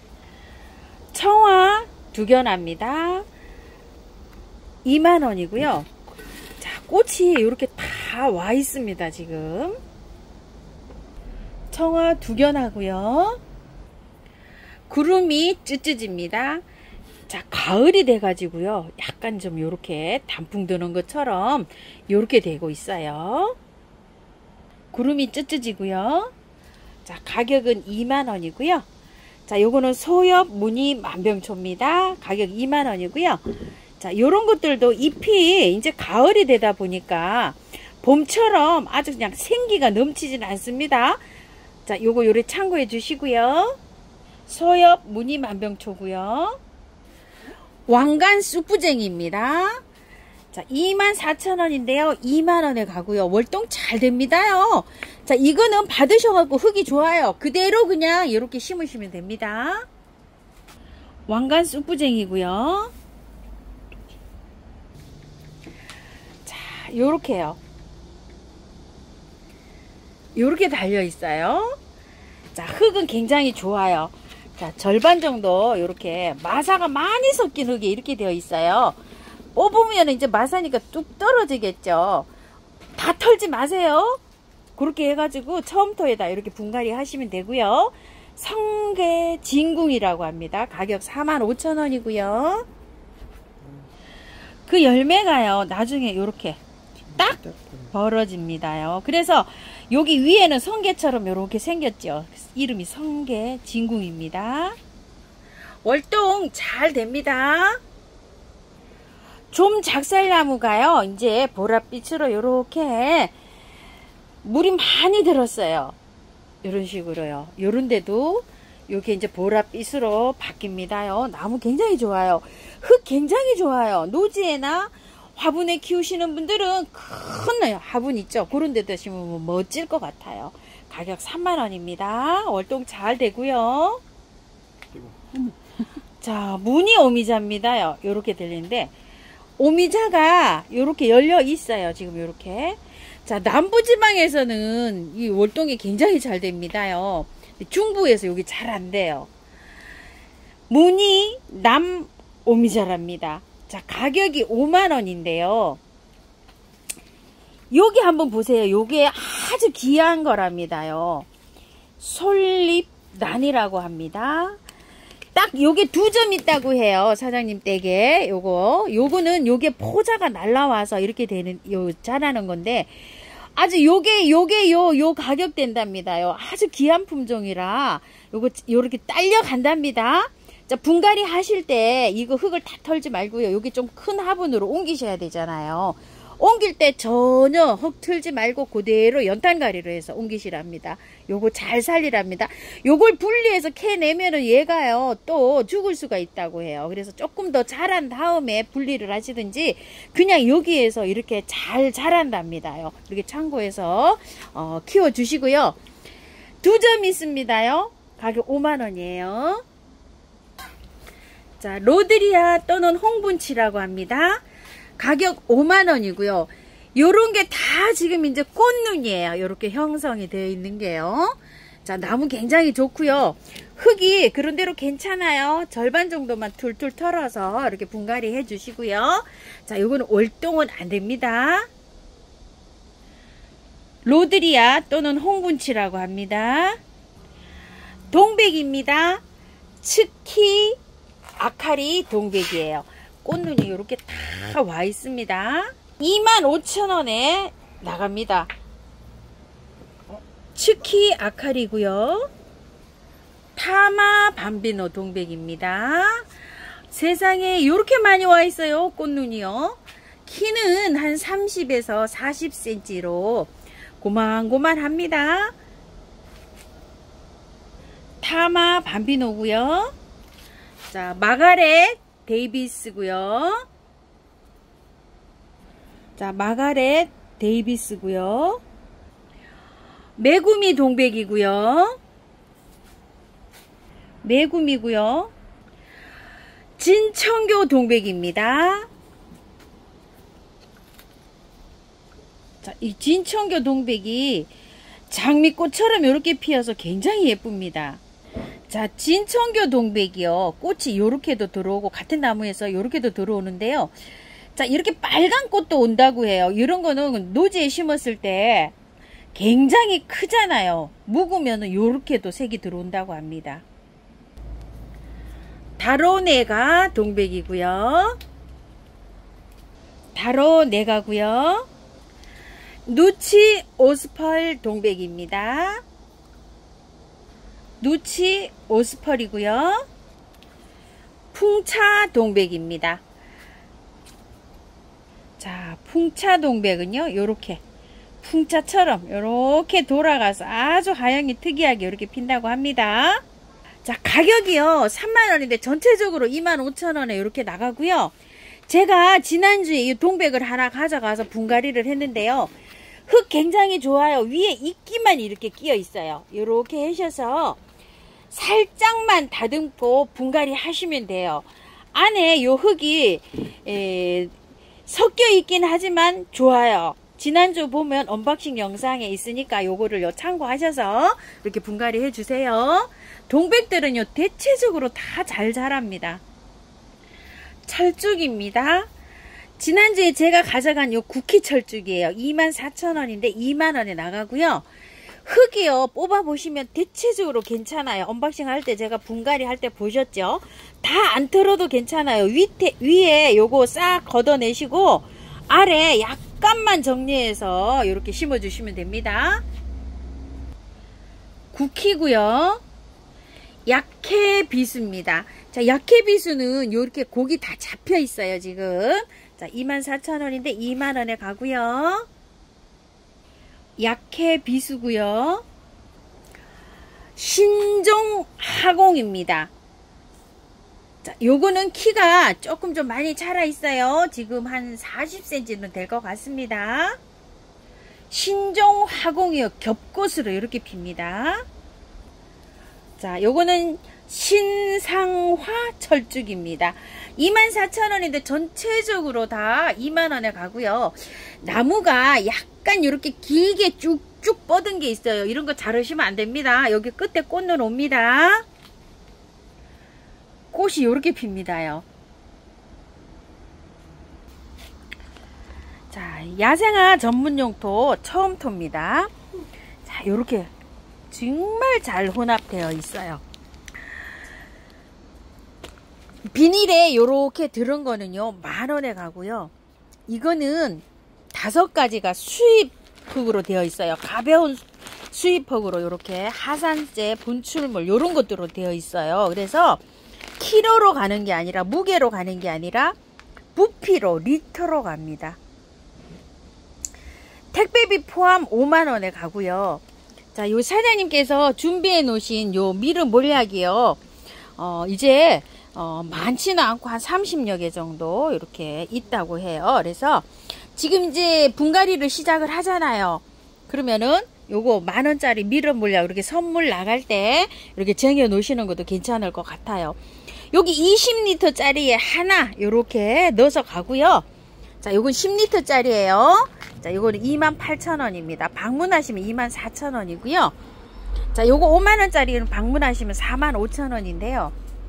청화 두견합니다. 이만 원이고요. 자, 꽃이 이렇게 다 와 있습니다. 지금 청화 두견하고요. 구름이 쯔쯔집니다. 자, 가을이 돼 가지고요. 약간 좀 요렇게 단풍 드는 것처럼 요렇게 되고 있어요. 구름이 쯔쯔지고요. 자, 가격은 이만 원이고요. 자, 요거는 소엽 무늬 만병초입니다. 가격 이만 원이고요. 자, 요런 것들도 잎이 이제 가을이 되다 보니까 봄처럼 아주 그냥 생기가 넘치진 않습니다. 자, 요거 요래 참고해 주시고요. 소엽 무늬 만병초고요. 왕관 쑥부쟁이입니다. 자, 이만 사천 원인데요. 이만 원에 가고요. 월동 잘 됩니다요. 자, 이거는 받으셔갖고 흙이 좋아요. 그대로 그냥 이렇게 심으시면 됩니다. 왕관 쑥부쟁이고요. 자, 요렇게요. 요렇게 달려 있어요. 자, 흙은 굉장히 좋아요. 자, 절반 정도 이렇게 마사가 많이 섞인 흙이 이렇게 되어 있어요. 뽑으면 이제 마사니까 뚝 떨어지겠죠. 다 털지 마세요. 그렇게 해가지고 처음부터에다 이렇게 분갈이 하시면 되고요. 성게 진궁이라고 합니다. 가격 사만 오천 원이고요. 그 열매가요, 나중에 이렇게 딱 벌어집니다요. 그래서 여기 위에는 성게처럼 이렇게 생겼죠. 이름이 성게 진궁입니다. 월동 잘 됩니다. 좀 작살나무가요, 이제 보랏빛으로 이렇게 물이 많이 들었어요. 이런 식으로요. 요런데도 이렇게 이제 보랏빛으로 바뀝니다요. 나무 굉장히 좋아요. 흙 굉장히 좋아요. 노지에나 화분에 키우시는 분들은 큰 화분 있죠. 그런 데다 심으면 멋질 것 같아요. 가격 삼만 원입니다. 월동 잘 되고요. 자, 무늬 오미자입니다요. 요렇게 들리는데 오미자가 요렇게 열려 있어요. 지금 요렇게. 자, 남부지방에서는 이 월동이 굉장히 잘 됩니다요. 중부에서 여기 잘 안 돼요. 무늬 남 오미자랍니다. 자, 가격이 오만 원인데요. 여기 한번 보세요. 요게 아주 귀한 거랍니다요. 솔잎란이라고 합니다. 딱 요게 두 점 있다고 해요. 사장님 댁에 요거 요거는 요게 포자가 날라와서 이렇게 되는 요 자라는 건데 아주 요게 요게 요 요 가격 된답니다요. 아주 귀한 품종이라 요거 요렇게 딸려 간답니다. 자, 분갈이 하실 때 이거 흙을 다 털지 말고요. 여기 좀 큰 화분으로 옮기셔야 되잖아요. 옮길 때 전혀 흙 틀지 말고 그대로 연탄가리로 해서 옮기시랍니다. 요거 잘 살리랍니다. 요걸 분리해서 캐내면은 얘가요 또 죽을 수가 있다고 해요. 그래서 조금 더 자란 다음에 분리를 하시든지 그냥 여기에서 이렇게 잘 자란답니다요. 이렇게 참고해서 어, 키워 주시고요. 두 점 있습니다요. 가격 오만 원이에요. 자, 로드리아 또는 홍분치라고 합니다. 가격 오만 원이고요. 요런 게 다 지금 이제 꽃눈이에요. 요렇게 형성이 되어 있는 게요. 자, 나무 굉장히 좋고요. 흙이 그런대로 괜찮아요. 절반 정도만 툴툴 털어서 이렇게 분갈이 해 주시고요. 자, 요거는 월동은 안 됩니다. 로드리아 또는 홍군치라고 합니다. 동백입니다. 츠키 아카리 동백이에요. 꽃눈이 이렇게 다 와 있습니다. 이만 오천 원에 나갑니다. 츠키 아카리고요. 타마 밤비노 동백입니다. 세상에 이렇게 많이 와 있어요. 꽃눈이요. 키는 한 삼십에서 사십 센티미터로 고만고만합니다. 타마 밤비노고요. 자, 마가렛 데이비스고요. 자, 마가렛 데이비스고요. 메구미 동백이고요. 메구미고요. 진청교 동백입니다. 자, 이 진청교 동백이 장미꽃처럼 이렇게 피어서 굉장히 예쁩니다. 자, 진청교 동백이요. 꽃이 이렇게도 들어오고 같은 나무에서 이렇게도 들어오는데요. 자, 이렇게 빨간 꽃도 온다고 해요. 이런 거는 노지에 심었을 때 굉장히 크잖아요. 묵으면 이렇게도 색이 들어온다고 합니다. 다로네가 동백이고요. 다로네가고요. 누치 오스펄 동백입니다. 누치 오스펄이고요. 풍차 동백입니다. 자, 풍차 동백은요, 요렇게 풍차처럼 요렇게 돌아가서 아주 하양이 특이하게 이렇게 핀다고 합니다. 자, 가격이요 삼만 원인데 전체적으로 이만 오천 원에 이렇게 나가고요. 제가 지난주에 이 동백을 하나 가져가서 분갈이를 했는데요. 흙 굉장히 좋아요. 위에 이끼만 이렇게 끼어 있어요. 이렇게 하셔서 살짝만 다듬고 분갈이 하시면 돼요. 안에 요 흙이 에, 섞여 있긴 하지만 좋아요. 지난주 보면 언박싱 영상에 있으니까 요거를 요 참고하셔서 이렇게 분갈이 해주세요. 동백들은요 대체적으로 다 잘 자랍니다. 철쭉입니다. 지난주에 제가 가져간 요 쿠키 철쭉이에요. 이만 사천 원인데 이만 원에 나가고요. 흙이요 뽑아 보시면 대체적으로 괜찮아요. 언박싱 할 때 제가 분갈이 할 때 보셨죠? 다 안 털어도 괜찮아요. 위에, 위에 요거 싹 걷어내시고 아래 약간만 정리해서 이렇게 심어 주시면 됩니다. 쿠키고요. 약해 비수입니다. 자, 약해 비수는 이렇게 고기 다 잡혀 있어요 지금. 자, 이만 사천 원인데 이만 원에 가고요. 약해 비수고요. 신종 하공입니다. 자, 요거는 키가 조금 좀 많이 자라 있어요. 지금 한 사십 센티미터는 될 것 같습니다. 신종 하공이요. 겹꽃으로 이렇게 핍니다. 자, 요거는 신상화 철쭉입니다. 이만 사천 원인데 전체적으로 다 이만 원에 가고요. 나무가 약간 이렇게 길게 쭉쭉 뻗은 게 있어요. 이런 거 자르시면 안 됩니다. 여기 끝에 꽃은 옵니다. 꽃이 이렇게 핍니다요. 자, 야생화 전문용토 처음토입니다. 자, 이렇게 정말 잘 혼합되어 있어요. 비닐에 이렇게 들은 거는요 만원에 가고요. 이거는 다섯 가지가 수입흙으로 되어 있어요. 가벼운 수입흙으로 이렇게 하산재, 분출물 이런 것들로 되어 있어요. 그래서 키로로 가는 게 아니라 무게로 가는 게 아니라 부피로 리터로 갑니다. 택배비 포함 오만 원에 가고요. 자, 요 사장님께서 준비해 놓으신 요 미르 몰약이요. 어, 이제 어, 많지는 않고 한 삼십여 개 정도 이렇게 있다고 해요. 그래서 지금 이제 분갈이를 시작을 하잖아요. 그러면은 요거 만원짜리 미르 몰약 이렇게 선물 나갈 때 이렇게 쟁여 놓으시는 것도 괜찮을 것 같아요. 여기 이십 리터짜리에 하나 요렇게 넣어서 가고요. 자, 요건 십 리터짜리예요. 자, 요거는 이만 팔천 원입니다. 방문하시면 이만 사천 원이고요. 자, 요거 오만 원짜리는 방문하시면 사만 오천 원인데요.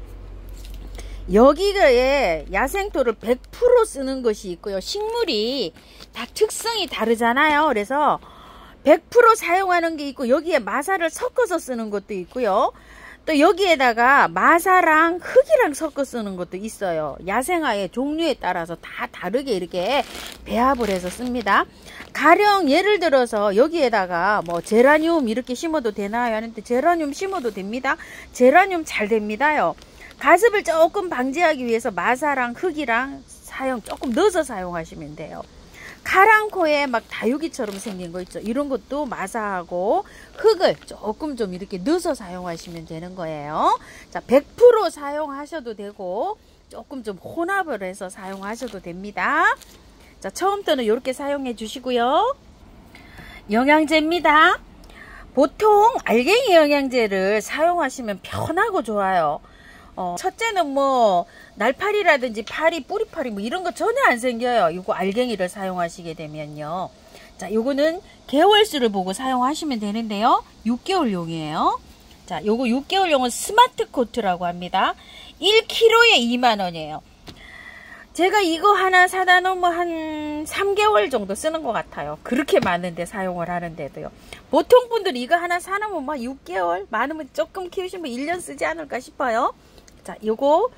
여기에 야생토를 백 퍼센트 쓰는 것이 있고요. 식물이 다 특성이 다르잖아요. 그래서 백 퍼센트 사용하는 게 있고, 여기에 마사를 섞어서 쓰는 것도 있고요. 또 여기에다가 마사랑 흙이랑 섞어 쓰는 것도 있어요. 야생화의 종류에 따라서 다 다르게 이렇게 배합을 해서 씁니다. 가령 예를 들어서 여기에다가 뭐 제라늄 이렇게 심어도 되나요? 하는데 제라늄 심어도 됩니다. 제라늄 잘 됩니다요. 가습을 조금 방지하기 위해서 마사랑 흙이랑 사용 조금 넣어서 사용하시면 돼요. 카랑코에 막 다육이처럼 생긴 거 있죠. 이런 것도 마사하고 흙을 조금 좀 이렇게 넣어서 사용하시면 되는 거예요. 자, 백 퍼센트 사용하셔도 되고 조금 좀 혼합을 해서 사용하셔도 됩니다. 자, 처음부터는 이렇게 사용해 주시고요. 영양제입니다. 보통 알갱이 영양제를 사용하시면 편하고 좋아요. 어, 첫째는 뭐 날파리라든지 파리, 뿌리파리 뭐 이런 거 전혀 안 생겨요. 요거 알갱이를 사용하시게 되면요. 자, 요거는 개월수를 보고 사용하시면 되는데요. 육 개월용이에요. 자, 요거 육 개월용은 스마트 코트라고 합니다. 일 킬로그램에 이만 원이에요. 제가 이거 하나 사다 놓으면 한 삼 개월 정도 쓰는 것 같아요. 그렇게 많은데 사용을 하는데도요. 보통 분들이 이거 하나 사놓으면 막 육 개월, 많으면 조금 키우시면 일 년 쓰지 않을까 싶어요. 자, 요거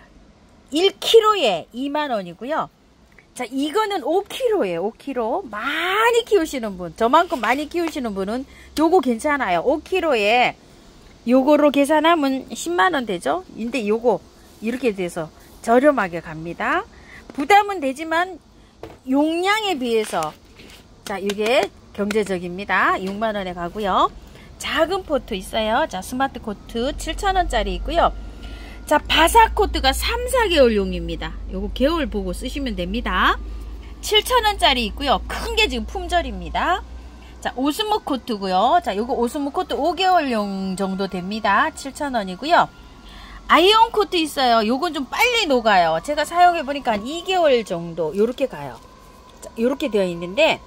일 킬로그램에 이만 원이고요. 자, 이거는 오 킬로그램이에요. 오 킬로그램. 많이 키우시는 분, 저만큼 많이 키우시는 분은 요거 괜찮아요. 오 킬로그램에 요거로 계산하면 십만 원 되죠. 근데 요거 이렇게 돼서 저렴하게 갑니다. 부담은 되지만 용량에 비해서 자, 이게 경제적입니다. 육만 원에 가고요. 작은 포트 있어요. 자, 스마트 코트 칠천 원짜리 있고요. 자, 바사 코트가 삼, 사 개월용입니다. 요거 개월 보고 쓰시면 됩니다. 칠천 원짜리 있고요. 큰 게 지금 품절입니다. 자, 오스모 코트고요. 자, 요거 오스모 코트 오 개월용 정도 됩니다. 칠천 원이고요. 아이온 코트 있어요. 요건 좀 빨리 녹아요. 제가 사용해 보니까 한 이 개월 정도 요렇게 가요. 자, 요렇게 되어 있는데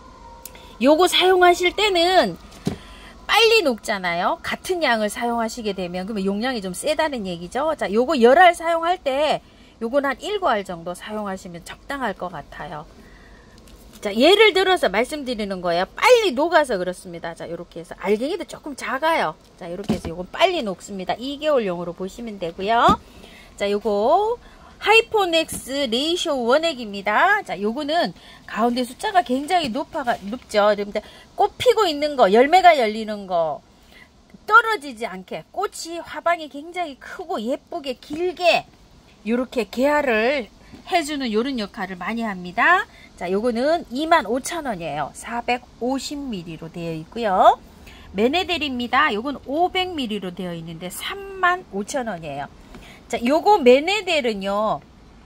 요거 사용하실 때는 빨리 녹잖아요. 같은 양을 사용하시게 되면 그러면 용량이 좀 세다는 얘기죠. 자, 요거 열 알 사용할 때 요건 한 일곱 알 정도 사용하시면 적당할 것 같아요. 자, 예를 들어서 말씀드리는 거예요. 빨리 녹아서 그렇습니다. 자, 요렇게 해서 알갱이도 조금 작아요. 자, 요렇게 해서 요건 빨리 녹습니다. 이 개월용으로 보시면 되고요. 자, 요거 하이포넥스 레이쇼 원액입니다. 자, 요거는 가운데 숫자가 굉장히 높아가, 높죠. 그런데 꽃 피고 있는 거, 열매가 열리는 거, 떨어지지 않게 꽃이 화방이 굉장히 크고 예쁘게 길게 요렇게 개화를 해주는 요런 역할을 많이 합니다. 자, 요거는 이만 오천 원이에요. 사백오십 밀리리터로 되어 있고요. 메네델입니다. 요건 오백 밀리리터로 되어 있는데 삼만 오천 원이에요. 자, 요거 메네델은요,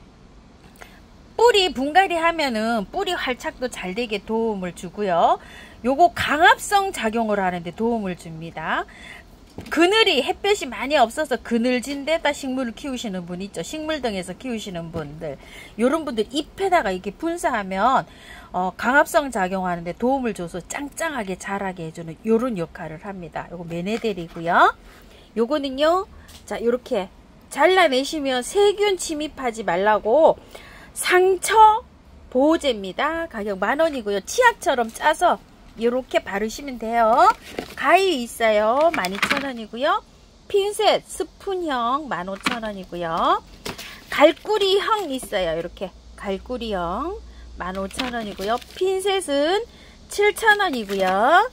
뿌리 분갈이 하면은 뿌리 활착도 잘 되게 도움을 주고요. 요거 강압성 작용을 하는데 도움을 줍니다. 그늘이 햇볕이 많이 없어서 그늘진 데다 식물을 키우시는 분 있죠. 식물등에서 키우시는 분들, 요런 분들 잎에다가 이렇게 분사하면 어, 강압성 작용하는데 도움을 줘서 짱짱하게 자라게 해주는 요런 역할을 합니다. 요거 메네델이고요. 요거는요, 자, 요렇게 잘라내시면 세균 침입하지 말라고 상처 보호제입니다. 가격 만 원이고요. 치약처럼 짜서 이렇게 바르시면 돼요. 가위 있어요. 만 이천 원이고요. 핀셋 스푼형 만 오천 원이고요. 갈고리형 있어요. 이렇게 갈고리형 만 오천 원이고요. 핀셋은 칠천 원이고요.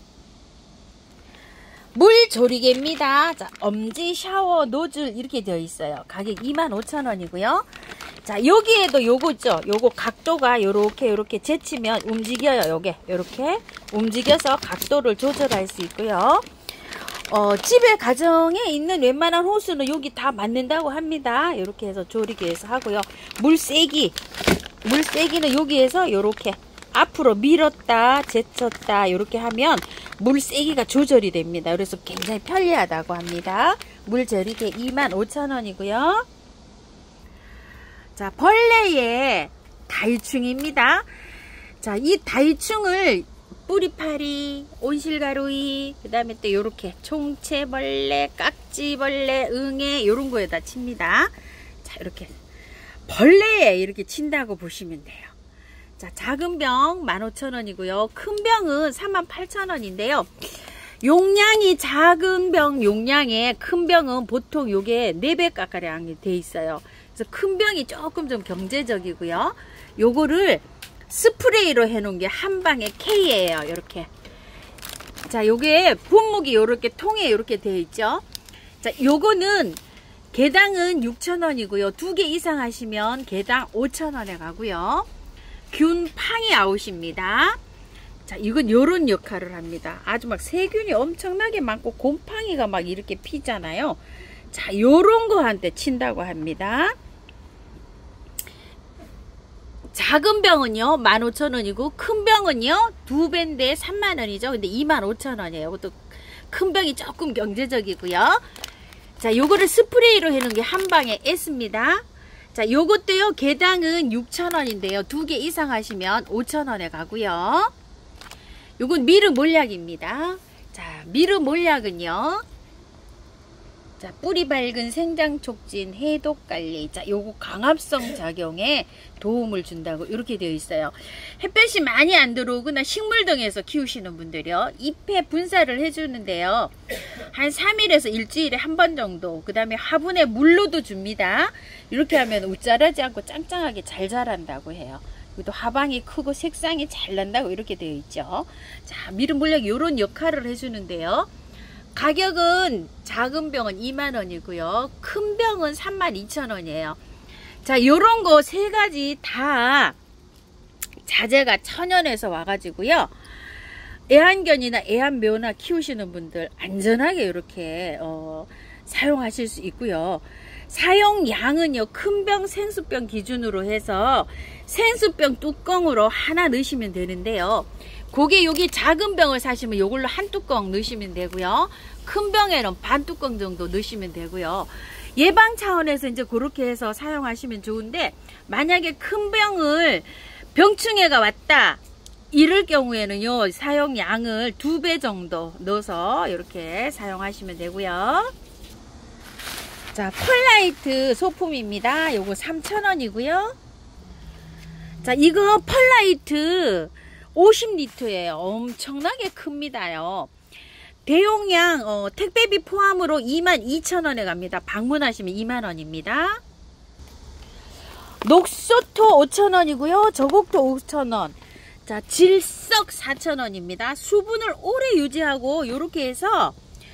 물조리개입니다. 자, 엄지 샤워 노즐 이렇게 되어 있어요. 가격 이만 오천 원이고요. 자, 여기에도 요거 있죠. 요거 각도가 요렇게 요렇게 제치면 움직여요. 요게 요렇게 움직여서 각도를 조절할 수 있고요. 어, 집에 가정에 있는 웬만한 호수는 여기 다 맞는다고 합니다. 요렇게 해서 조리개에서 하고요. 물 세기 물 세기는 여기에서 요렇게 앞으로 밀었다 제쳤다 요렇게 하면 물 세기가 조절이 됩니다. 그래서 굉장히 편리하다고 합니다. 물조리개 이만 오천 원이고요. 자, 벌레의 다이충입니다. 자, 이 다이충을 뿌리파리, 온실가루이, 그 다음에 또 요렇게 총채벌레, 깍지벌레, 응애 요런 거에다 칩니다. 자, 이렇게 벌레에 이렇게 친다고 보시면 돼요. 자, 작은 병 만 오천 원이고요. 큰 병은 사만 팔천 원인데요. 용량이 작은 병 용량에 큰 병은 보통 요게 네 배 가까이 돼 있어요. 그래서 큰 병이 조금 좀 경제적이고요. 요거를 스프레이로 해놓은 게 한 방에 K예요. 이렇게. 자, 요게 분무기 요렇게 통에 요렇게 되어 있죠. 자, 요거는 개당은 육천 원이고요. 두 개 이상 하시면 개당 오천 원에 가고요. 균팡이 아웃입니다. 자, 이건 요런 역할을 합니다. 아주 막 세균이 엄청나게 많고 곰팡이가 막 이렇게 피잖아요. 자, 요런 거한테 친다고 합니다. 작은 병은요 만 오천 원이고 큰 병은요 두 배인데 삼만 원이죠. 근데 이만 오천 원이에요. 이것도 큰 병이 조금 경제적이고요. 자, 요거를 스프레이로 해놓은 게 한 방에 S입니다. 자, 요것도요 개당은 육천 원인데요. 두 개 이상 하시면 오천 원에 가고요. 요건 미르 몰약입니다. 자, 미르 몰약은요, 자, 뿌리 밝은 생장 촉진, 해독 관리. 자, 요거 강압성 작용에 도움을 준다고 이렇게 되어 있어요. 햇볕이 많이 안 들어오거나 식물 등에서 키우시는 분들이요, 잎에 분사를 해주는데요, 한 삼 일에서 일주일에 한 번 정도. 그 다음에 화분에 물로도 줍니다. 이렇게 하면 웃자라지 않고 짱짱하게 잘 자란다고 해요. 또 화방이 크고 색상이 잘 난다고 이렇게 되어 있죠. 자, 미르 몰약 요런 역할을 해주는데요. 가격은 작은 병은 이만 원이고요. 큰 병은 삼만 이천 원이에요. 자, 요런 거 세 가지 다 자재가 천연에서 와가지고요. 애완견이나 애완묘나 키우시는 분들 안전하게 이렇게 어, 사용하실 수 있고요. 사용량은요, 큰 병 생수병 기준으로 해서 생수병 뚜껑으로 하나 넣으시면 되는데요. 그게 여기 작은 병을 사시면 이걸로 한 뚜껑 넣으시면 되고요. 큰 병에는 반 뚜껑 정도 넣으시면 되고요. 예방 차원에서 이제 그렇게 해서 사용하시면 좋은데, 만약에 큰 병을 병충해가 왔다 이럴 경우에는요, 사용량을 두 배 정도 넣어서 이렇게 사용하시면 되고요. 자, 펄라이트 소품입니다. 요거 삼천 원이고요. 자, 이거 펄라이트 오십 리터예요. 엄청나게 큽니다요. 대용량 어, 택배비 포함으로 이만 이천 원에 갑니다. 방문하시면 이만 원입니다. 녹소토 오천 원이고요. 저곡토 오천 원. 자, 질석 사천 원입니다. 수분을 오래 유지하고 요렇게 해서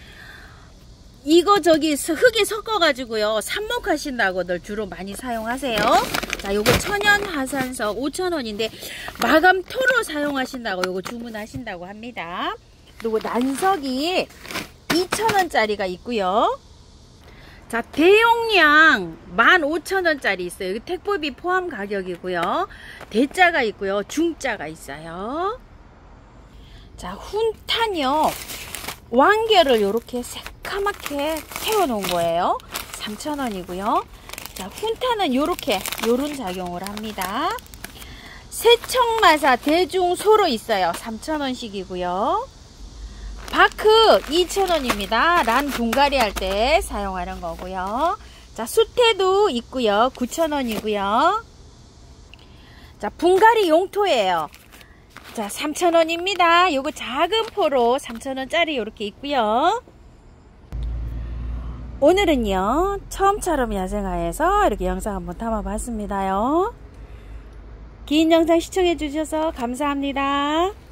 이거 저기 흙에 섞어 가지고요 삽목하신다고들 주로 많이 사용하세요. 자, 요거 천연 화산석 오천 원인데 마감토로 사용하신다고 요거 주문하신다고 합니다. 그리고 난석이 이천 원짜리가 있고요. 자, 대용량 만 오천 원짜리 있어요. 여기 택배비 포함 가격이고요. 대자가 있고요, 중자가 있어요. 자, 훈탄이요, 왕결을 이렇게 새카맣게 태워 놓은 거예요. 삼천 원이고요. 자, 훈탄은 요렇게 요런 작용을 합니다. 세척마사 대중소로 있어요. 삼천 원씩이고요. 바크 이천 원입니다. 란 분갈이 할 때 사용하는 거고요. 자, 수태도 있고요. 구천 원이고요. 자, 분갈이 용토예요. 자, 삼천 원입니다. 요거 작은 포로 삼천 원짜리 이렇게 있고요. 오늘은요, 처음처럼 야생화에서 이렇게 영상 한번 담아봤습니다요. 긴 영상 시청해 주셔서 감사합니다.